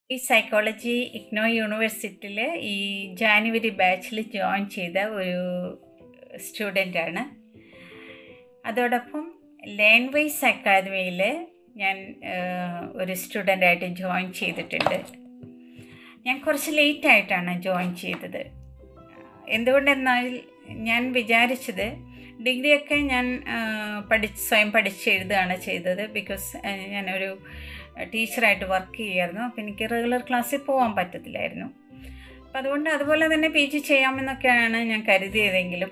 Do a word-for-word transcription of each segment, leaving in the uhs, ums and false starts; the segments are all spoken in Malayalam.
ഈ സൈക്കോളജി ഇഗ്നോ യൂണിവേഴ്സിറ്റിയിൽ ഈ ജാനുവരി ബാച്ചിൽ ജോയിൻ ചെയ്ത ഒരു സ്റ്റുഡൻ്റാണ്. അതോടൊപ്പം ലേൺവൈസ് അക്കാദമിയിൽ ഞാൻ ഒരു സ്റ്റുഡൻ്റായിട്ട് ജോയിൻ ചെയ്തിട്ടുണ്ട്. ഞാൻ കുറച്ച് ലേറ്റായിട്ടാണ് ജോയിൻ ചെയ്തത്. എന്തുകൊണ്ടെന്നാൽ ഞാൻ വിചാരിച്ചത് ഡിഗ്രിയൊക്കെ ഞാൻ പഠിച്ച് സ്വയം പഠിച്ചെഴുതുകയാണ് ചെയ്തത്. ബിക്കോസ് ഞാനൊരു ടീച്ചറായിട്ട് വർക്ക് ചെയ്യുമായിരുന്നു. അപ്പോൾ എനിക്ക് റെഗുലർ ക്ലാസ്സിൽ പോകാൻ പറ്റത്തില്ലായിരുന്നു. അപ്പോൾ അതുകൊണ്ട് അതുപോലെ തന്നെ പി ജി ചെയ്യാമെന്നൊക്കെയാണ് ഞാൻ കരുതിയതെങ്കിലും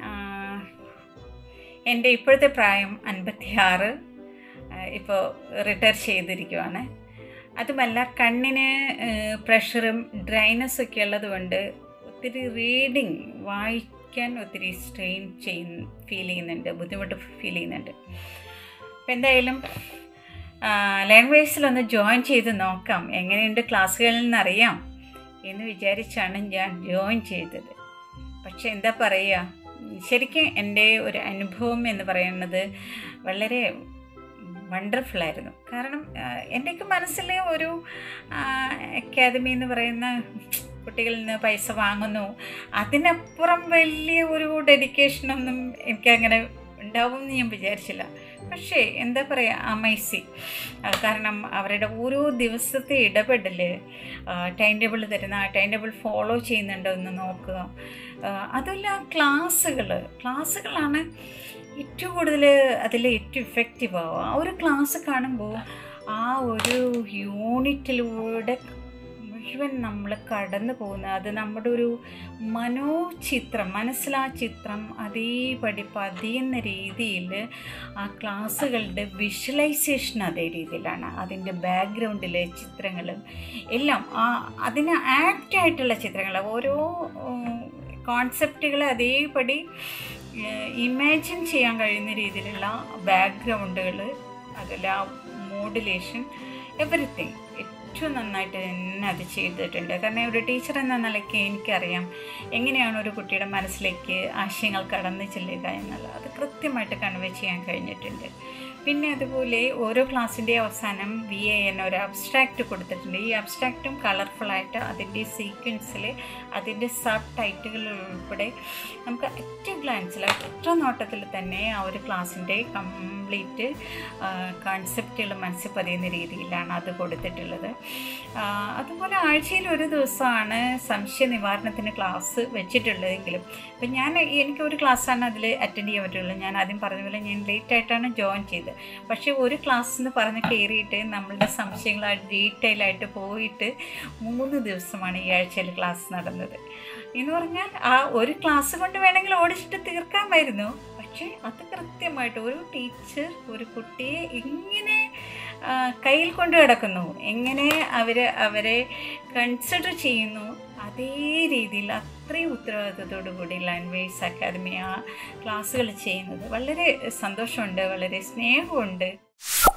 എൻ്റെ ഇപ്പോഴത്തെ പ്രായം അൻപത്തി ആറ്, ഇപ്പോൾ റിട്ടയർ ചെയ്തിരിക്കുവാണ്. അതുമല്ല കണ്ണിന് പ്രഷറും ഡ്രൈനസ്സൊക്കെ ഉള്ളത് കൊണ്ട് ഒത്തിരി റീഡിങ് വായിക്കാൻ ഒത്തിരി സ്ട്രെയിൻ ചെയ്യുന്ന ഫീൽ ചെയ്യുന്നുണ്ട്, ബുദ്ധിമുട്ട് ഫീൽ ചെയ്യുന്നുണ്ട്. അപ്പോൾ എന്തായാലും ലാംഗ്വേജിലൊന്ന് ജോയിൻ ചെയ്ത് നോക്കാം, എങ്ങനെയുണ്ട് ക്ലാസ്സുകളിൽ നിന്നറിയാം എന്ന് വിചാരിച്ചാണ് ഞാൻ ജോയിൻ ചെയ്തത്. പക്ഷെ എന്താ പറയുക, ശരിക്കും എൻ്റെ ഒരു അനുഭവം എന്ന് പറയുന്നത് വളരെ വണ്ടർഫുള്ളായിരുന്നു. കാരണം എൻ്റെയൊക്കെ മനസ്സിൽ ഒരു അക്കാദമി എന്ന് പറയുന്ന കുട്ടികളിൽ നിന്ന് പൈസ വാങ്ങുന്നു, അതിനപ്പുറം വലിയ ഒരു ഡെഡിക്കേഷനൊന്നും എനിക്കങ്ങനെ ഉണ്ടാവുമെന്ന് ഞാൻ വിചാരിച്ചില്ല. പക്ഷേ എന്താ പറയുക, അമേസിങ്. കാരണം അവരുടെ ഓരോ ദിവസത്തെ ഇടപെടൽ, ടൈം ടേബിൾ തരുന്ന ആ ടൈം ടേബിൾ ഫോളോ ചെയ്യുന്നുണ്ടോ എന്ന് നോക്കുക. അതല്ല ക്ലാസ്സുകൾ ക്ലാസ്സുകളാണ് ഏറ്റവും കൂടുതൽ അതിൽ ഏറ്റവും ഇഫക്റ്റീവ് ആവുക. ആ ഒരു ക്ലാസ് കാണുമ്പോൾ ആ ഒരു യൂണിറ്റിലൂടെ മുഴുവൻ നമ്മൾ കടന്നു പോകുന്ന അത് നമ്മുടെ ഒരു മനോചിത്രം, മനസ്സിലാ ചിത്രം അതേപടി പതിയുന്ന രീതിയിൽ ആ ക്ലാസ്സുകളുടെ വിഷ്വലൈസേഷൻ അതേ രീതിയിലാണ്. അതിൻ്റെ ബാക്ക്ഗ്രൗണ്ടിലെ ചിത്രങ്ങളും എല്ലാം ആ അതിന് ആപ്റ്റായിട്ടുള്ള ചിത്രങ്ങൾ, ഓരോ കോൺസെപ്റ്റുകൾ അതേപടി ഇമാജിൻ ചെയ്യാൻ കഴിയുന്ന രീതിയിലുള്ള ബാക്ക്ഗ്രൗണ്ടുകൾ, അതിൽ ആ മോഡുലേഷൻ, എവറിത്തിങ് ഏറ്റവും നന്നായിട്ട് തന്നെ അത് ചെയ്തിട്ടുണ്ട്. കാരണം ഒരു ടീച്ചർ എന്ന നിലയ്ക്ക് എനിക്കറിയാം എങ്ങനെയാണ് ഒരു കുട്ടിയുടെ മനസ്സിലേക്ക് ആശയങ്ങൾ കടന്നു ചെല്ലുക എന്നുള്ളത്. അത് കൃത്യമായിട്ട് കൺവേ ചെയ്യാൻ കഴിഞ്ഞിട്ടുണ്ട്. പിന്നെ അതുപോലെ ഓരോ ക്ലാസ്സിൻ്റെ അവസാനം വി എ എൻ ഒരു അബ്സ്ട്രാക്റ്റ് കൊടുത്തിട്ടുണ്ട്. ഈ അബ്സ്ട്രാക്റ്റും കളർഫുള്ളായിട്ട് അതിൻ്റെ സീക്വൻസിൽ അതിൻ്റെ സബ് ടൈറ്റുകൾ ഉൾപ്പെടെ നമുക്ക് ഒറ്റ ഗ്ലാൻസിൽ ഒറ്റ നോട്ടത്തിൽ തന്നെ ആ ഒരു ക്ലാസ്സിൻ്റെ കംപ്ലീറ്റ് കോൺസെപ്റ്റുകൾ മനസ്സിൽ പതിയുന്ന രീതിയിലാണ് അത് കൊടുത്തിട്ടുള്ളത്. അതുപോലെ ആഴ്ചയിൽ ഒരു ദിവസമാണ് സംശയ നിവാരണത്തിന് ക്ലാസ് വെച്ചിട്ടുള്ളതെങ്കിലും ഇപ്പം ഞാൻ എനിക്കൊരു ക്ലാസ്സാണ് അതിൽ അറ്റൻഡ് ചെയ്യാൻ പറ്റുള്ളൂ. ഞാൻ ആദ്യം പറഞ്ഞ പോലെ ഞാൻ ലേറ്റായിട്ടാണ് ജോയിൻ ചെയ്തത്. പക്ഷേ ഒരു ക്ലാസ് എന്ന് പറഞ്ഞ് കയറിയിട്ട് നമ്മളുടെ സംശയങ്ങൾ ഡീറ്റെയിലായിട്ട് പോയിട്ട് മൂന്ന് ദിവസമാണ് ഈ ആഴ്ചയിൽ ക്ലാസ് നടന്നത്. എന്ന് പറഞ്ഞാൽ ആ ഒരു ക്ലാസ് കൊണ്ട് വേണമെങ്കിൽ ഓടിച്ചിട്ട് തീർക്കാമായിരുന്നു. പക്ഷേ അത് കൃത്യമായിട്ട് ഒരു ടീച്ചർ ഒരു കുട്ടിയെ എങ്ങനെ കയ്യിൽ കൊണ്ട് കിടക്കുന്നു, എങ്ങനെ അവർ അവരെ കൺസിഡർ ചെയ്യുന്നു, അതേ രീതിയിൽ അത്രയും ഉത്തരവാദിത്വത്തോടു കൂടി ലാംഗ്വേജ് അക്കാദമി ആ ക്ലാസ്സുകൾ ചെയ്യുന്നത് വളരെ സന്തോഷമുണ്ട്, വളരെ സ്നേഹമുണ്ട്.